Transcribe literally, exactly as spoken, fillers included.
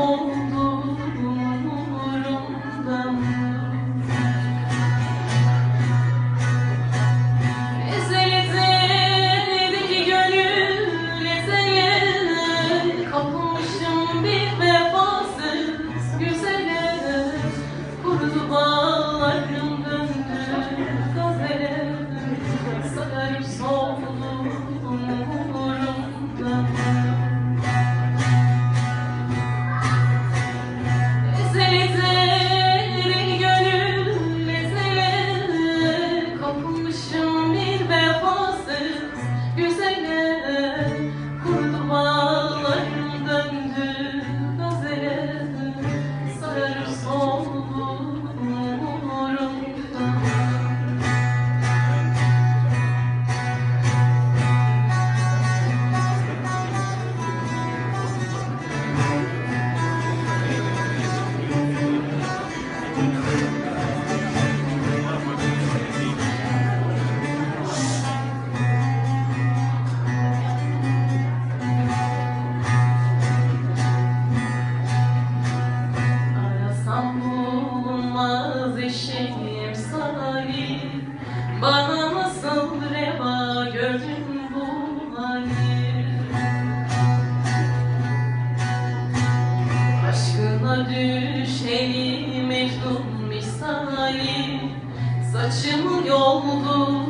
umurumda mı? Ezelideki gönül ezele, kapılmışım bir vefasız güzele. Kurudu bağlarım döndü gazele, sararıp soldu umurumda mı? Ezelideki gönül ezele, kapılmışım bir vefasız güzele. Kurudu bağlarım döndü gazele, sararıp soldu umurumda mı? Arasam bulunmaz eşeğim salih, bana nasıl reva gördün bu hali? Aşkına düşeli Mecnun misali, saçımı yoldu